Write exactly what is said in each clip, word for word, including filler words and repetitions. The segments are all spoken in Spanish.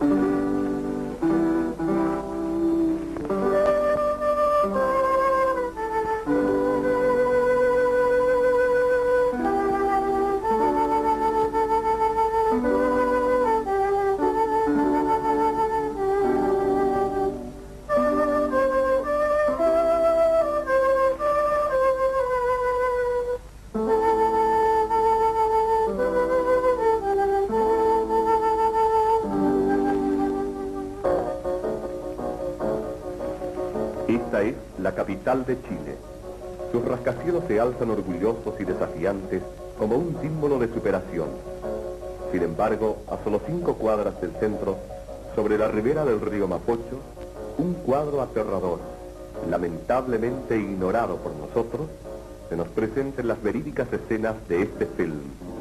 Esta es la capital de Chile. Sus rascacielos se alzan orgullosos y desafiantes como un símbolo de superación. Sin embargo, a solo cinco cuadras del centro, sobre la ribera del río Mapocho, un cuadro aterrador, lamentablemente ignorado por nosotros, se nos presenta en las verídicas escenas de este film.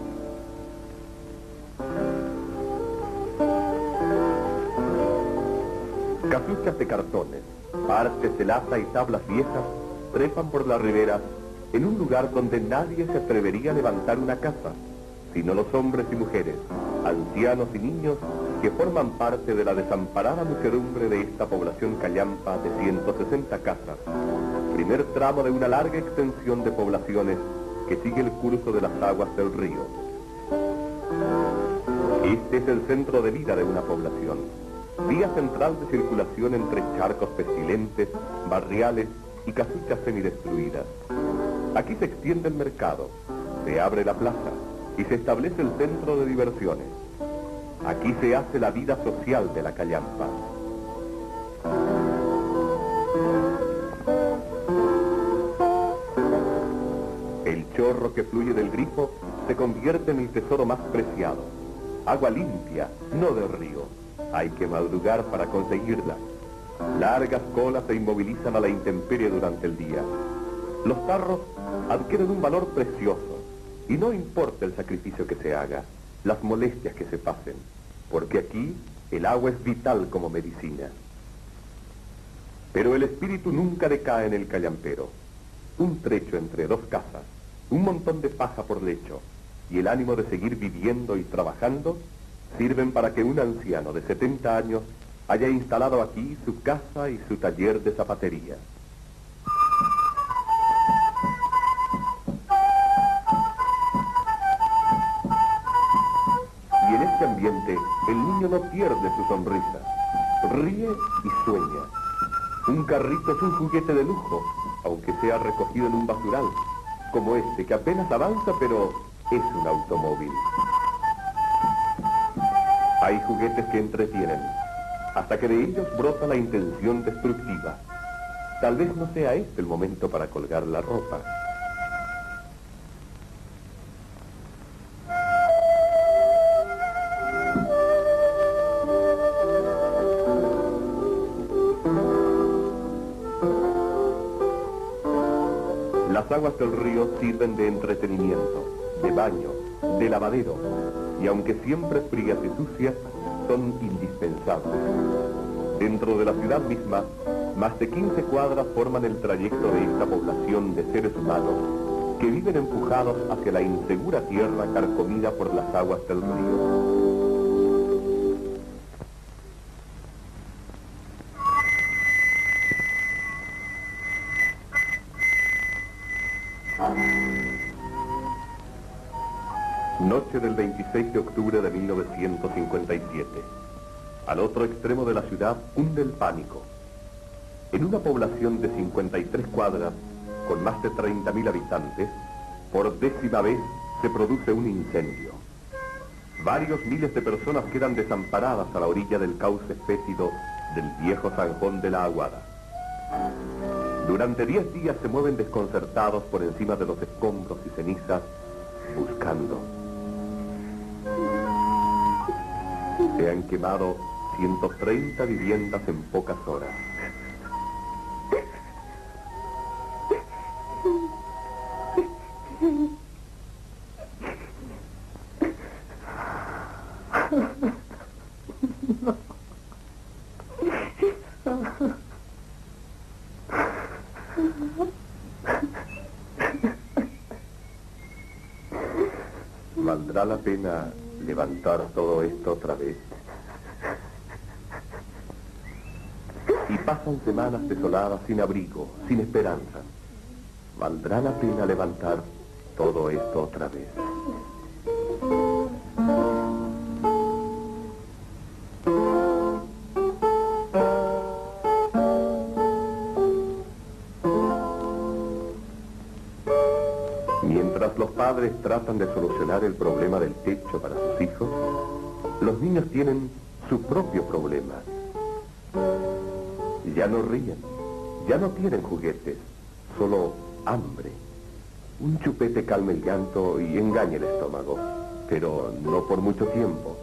Casuchas de cartones, partes de lata y tablas viejas trepan por la ribera en un lugar donde nadie se atrevería a levantar una casa, sino los hombres y mujeres, ancianos y niños que forman parte de la desamparada muchedumbre de esta población callampa de ciento sesenta casas, primer tramo de una larga extensión de poblaciones que sigue el curso de las aguas del río. Este es el centro de vida de una población, vía central de circulación entre charcos pestilentes, barriales y casuchas semidestruidas. Aquí se extiende el mercado, se abre la plaza y se establece el centro de diversiones. Aquí se hace la vida social de la callampa. El chorro que fluye del grifo se convierte en el tesoro más preciado. Agua limpia, no de río. Hay que madrugar para conseguirla. Largas colas se inmovilizan a la intemperie durante el día. Los tarros adquieren un valor precioso, y no importa el sacrificio que se haga, las molestias que se pasen, porque aquí el agua es vital como medicina. Pero el espíritu nunca decae en el callampero. Un trecho entre dos casas, un montón de paja por lecho, y el ánimo de seguir viviendo y trabajando, sirven para que un anciano de setenta años haya instalado aquí su casa y su taller de zapatería. Y en este ambiente, el niño no pierde su sonrisa, ríe y sueña. Un carrito es un juguete de lujo, aunque sea recogido en un basural, como este que apenas avanza, pero es un automóvil. Hay juguetes que entretienen, hasta que de ellos brota la intención destructiva. Tal vez no sea este el momento para colgar la ropa. Las aguas del río sirven de entretenimiento, de baño, de lavadero, y aunque siempre frías y sucias, son indispensables. Dentro de la ciudad misma, más de quince cuadras forman el trayecto de esta población de seres humanos que viven empujados hacia la insegura tierra carcomida por las aguas del río. Noche del veintiséis de octubre de mil novecientos cincuenta y siete. Al otro extremo de la ciudad hunde el pánico. En una población de cincuenta y tres cuadras, con más de treinta mil habitantes, por décima vez se produce un incendio. Varios miles de personas quedan desamparadas a la orilla del cauce fétido del viejo zanjón de la Aguada. Durante diez días se mueven desconcertados por encima de los escombros y cenizas, buscando. Se han quemado ciento treinta viviendas en pocas horas. ¿Valdrá la pena levantar todo esto otra vez? pasan semanas desoladas sin abrigo, sin esperanza. ¿Valdrá la pena levantar todo esto otra vez? Mientras los padres tratan de solucionar el problema del techo para sus hijos, los niños tienen su propio problema. Ya no ríen, ya no tienen juguetes, solo hambre. Un chupete calma el llanto y engaña el estómago, pero no por mucho tiempo.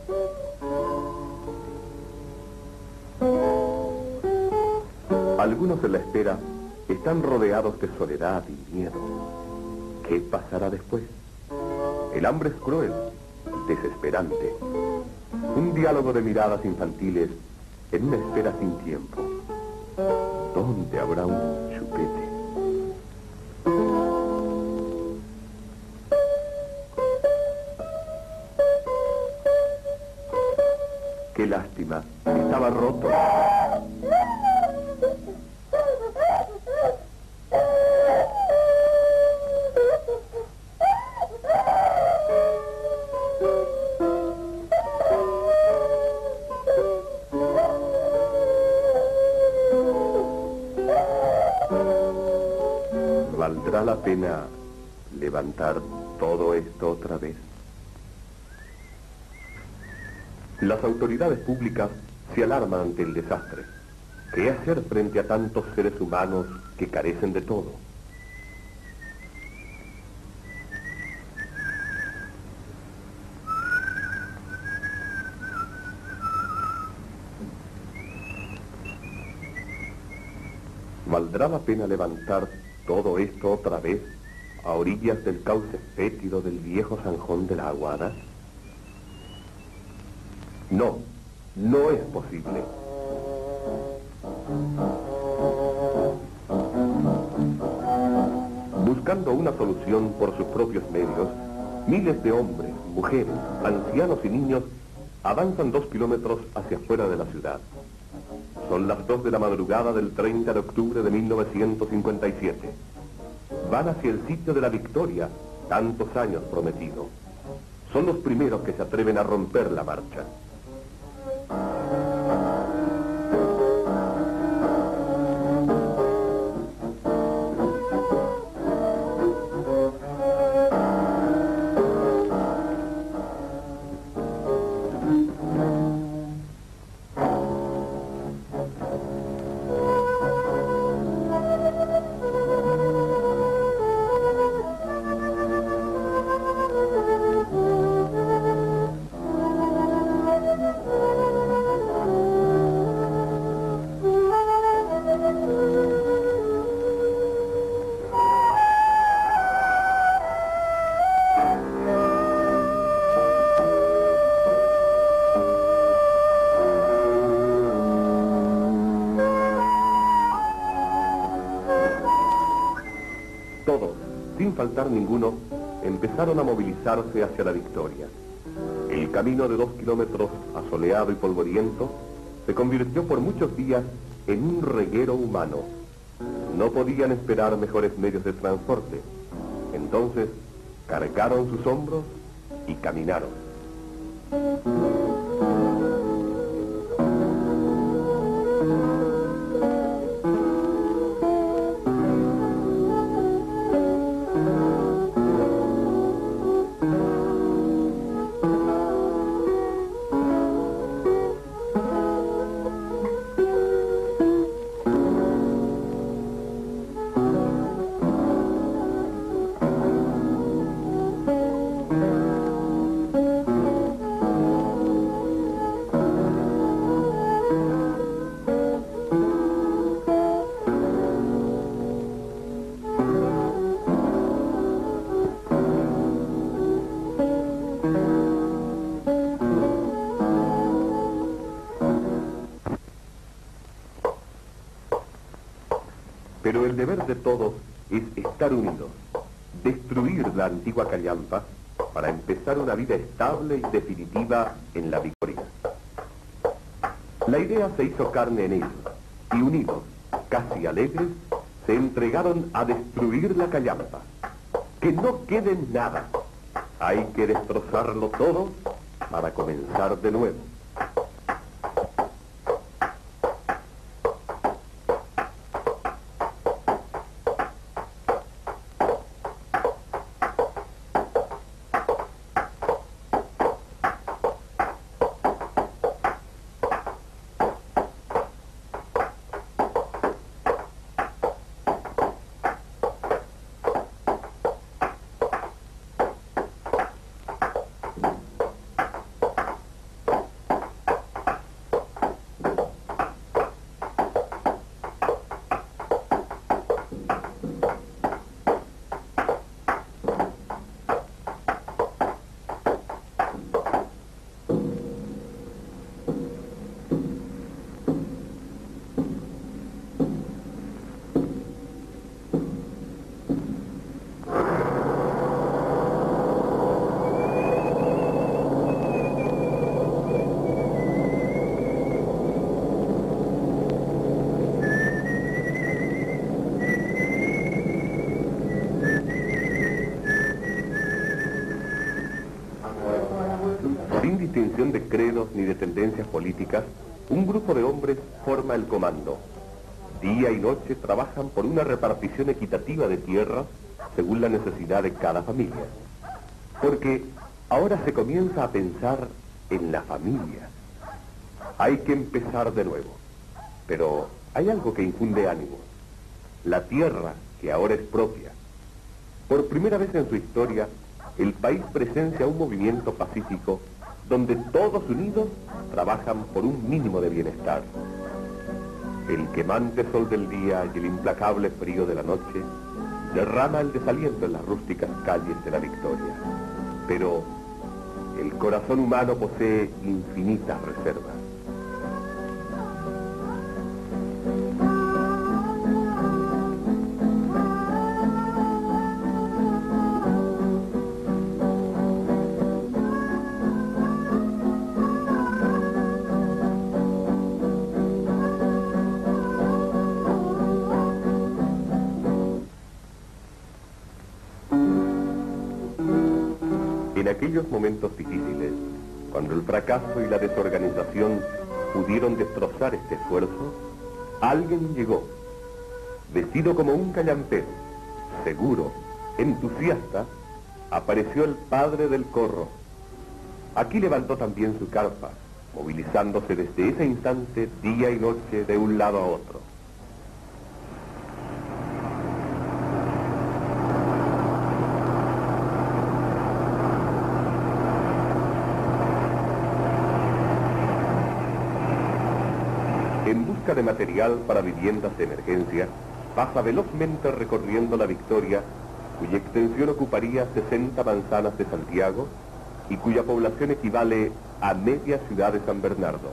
Algunos en la espera están rodeados de soledad y miedo. ¿Qué pasará después? El hambre es cruel, desesperante. Un diálogo de miradas infantiles en una espera sin tiempo. ¿Dónde habrá un chupete? Qué lástima, estaba roto. ¿Valdrá la pena levantar todo esto otra vez? Las autoridades públicas se alarman ante el desastre. ¿Qué hacer frente a tantos seres humanos que carecen de todo? ¿Valdrá la pena levantar todo esto otra vez a orillas del cauce fétido del viejo zanjón de la Aguada? No, no es posible. Buscando una solución por sus propios medios, miles de hombres, mujeres, ancianos y niños avanzan dos kilómetros hacia afuera de la ciudad. Son las dos de la madrugada del treinta de octubre de mil novecientos cincuenta y siete. Van hacia el sitio de la victoria, tantos años prometido. Son los primeros que se atreven a romper la marcha. Todos, sin faltar ninguno, empezaron a movilizarse hacia la victoria. El camino de dos kilómetros, asoleado y polvoriento, se convirtió por muchos días en un reguero humano. No podían esperar mejores medios de transporte. Entonces, cargaron sus hombros y caminaron. Pero el deber de todos es estar unidos, destruir la antigua callampa para empezar una vida estable y definitiva en la victoria. La idea se hizo carne en ellos, y unidos, casi alegres, se entregaron a destruir la callampa. Que no quede nada. Hay que destrozarlo todo para comenzar de nuevo. Distinción de credos ni de tendencias políticas, un grupo de hombres forma el comando. Día y noche trabajan por una repartición equitativa de tierras según la necesidad de cada familia. Porque ahora se comienza a pensar en la familia. Hay que empezar de nuevo. Pero hay algo que infunde ánimo. La tierra, que ahora es propia. Por primera vez en su historia, el país presencia un movimiento pacífico donde todos unidos trabajan por un mínimo de bienestar. El quemante sol del día y el implacable frío de la noche derrama el desaliento en las rústicas calles de la Victoria. Pero el corazón humano posee infinitas reservas. En aquellos momentos difíciles, cuando el fracaso y la desorganización pudieron destrozar este esfuerzo, alguien llegó, vestido como un callampero, seguro, entusiasta, apareció el padre del Corro. Aquí levantó también su carpa, movilizándose desde ese instante día y noche de un lado a otro. En busca de material para viviendas de emergencia, pasa velozmente recorriendo la Victoria, cuya extensión ocuparía sesenta manzanas de Santiago y cuya población equivale a media ciudad de San Bernardo.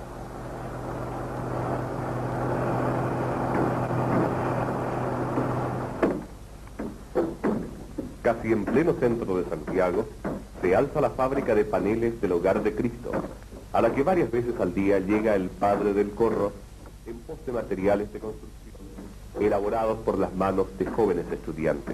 Casi en pleno centro de Santiago, se alza la fábrica de paneles del Hogar de Cristo, a la que varias veces al día llega el padre del Corro en pos de materiales de construcción elaborados por las manos de jóvenes estudiantes.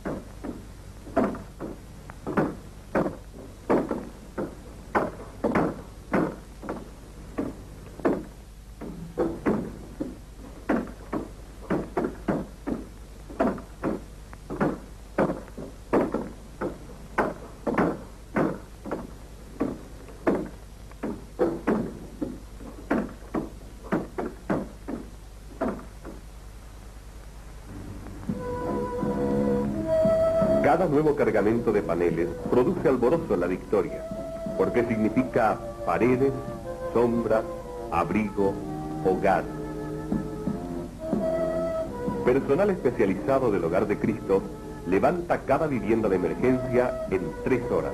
Cada nuevo cargamento de paneles produce alborozo en la Victoria, porque significa paredes, sombra, abrigo, hogar. Personal especializado del Hogar de Cristo levanta cada vivienda de emergencia en tres horas.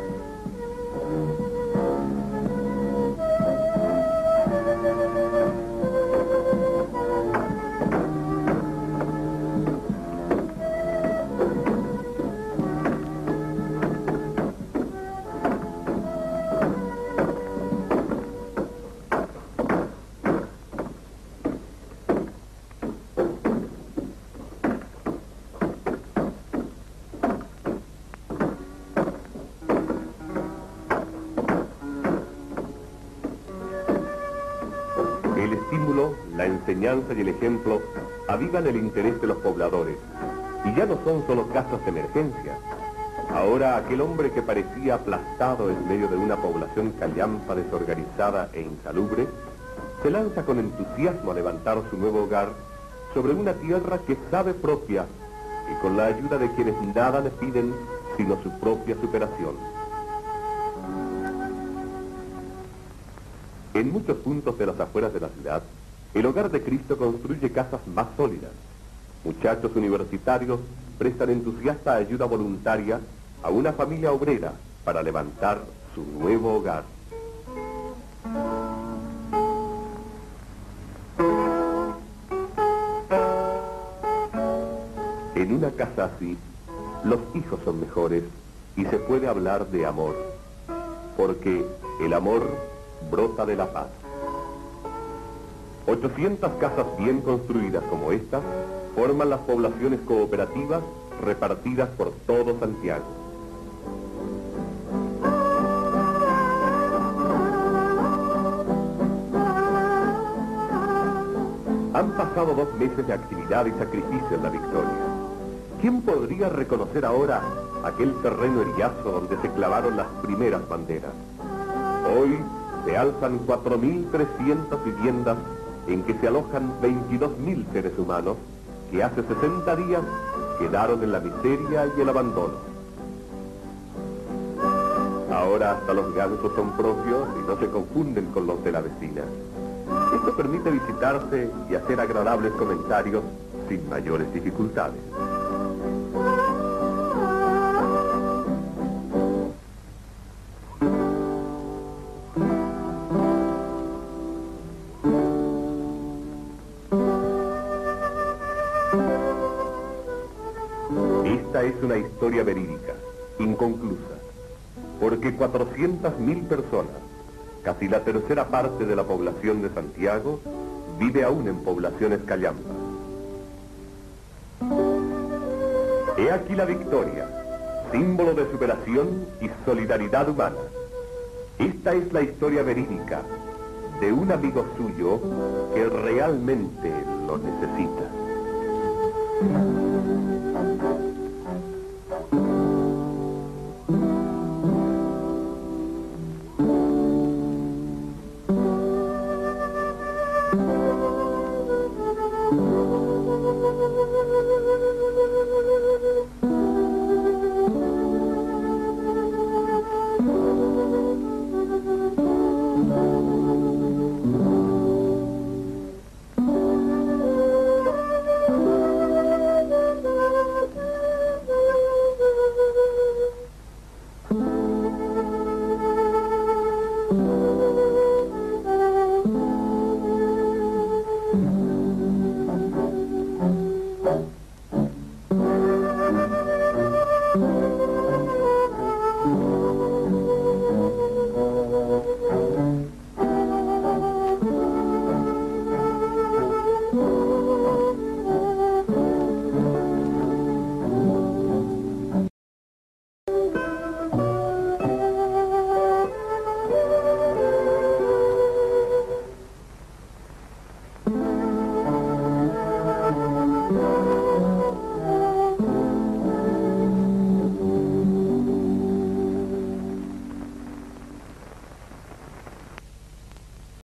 el estímulo, la enseñanza y el ejemplo avivan el interés de los pobladores, y ya no son solo casos de emergencia. Ahora aquel hombre que parecía aplastado en medio de una población callampa, desorganizada e insalubre, se lanza con entusiasmo a levantar su nuevo hogar sobre una tierra que sabe propia y con la ayuda de quienes nada le piden sino su propia superación. En muchos puntos de las afueras de la ciudad, el Hogar de Cristo construye casas más sólidas. Muchachos universitarios prestan entusiasta ayuda voluntaria a una familia obrera para levantar su nuevo hogar. En una casa así, los hijos son mejores y se puede hablar de amor, porque el amor brota de la paz. ochocientas casas bien construidas como estas forman las poblaciones cooperativas repartidas por todo Santiago. Han pasado dos meses de actividad y sacrificio en La Victoria. ¿Quién podría reconocer ahora aquel terreno eriazo donde se clavaron las primeras banderas? Hoy se alzan cuatro mil trescientas viviendas en que se alojan veintidós mil seres humanos que hace sesenta días quedaron en la miseria y el abandono. Ahora hasta los gansos son propios y no se confunden con los de la vecina. Esto permite visitarse y hacer agradables comentarios sin mayores dificultades. Esta es una historia verídica, inconclusa, porque cuatrocientas mil personas, casi la tercera parte de la población de Santiago, vive aún en poblaciones callampas. He aquí La Victoria, símbolo de superación y solidaridad humana. Esta es la historia verídica de un amigo suyo que realmente lo necesita. Thank you.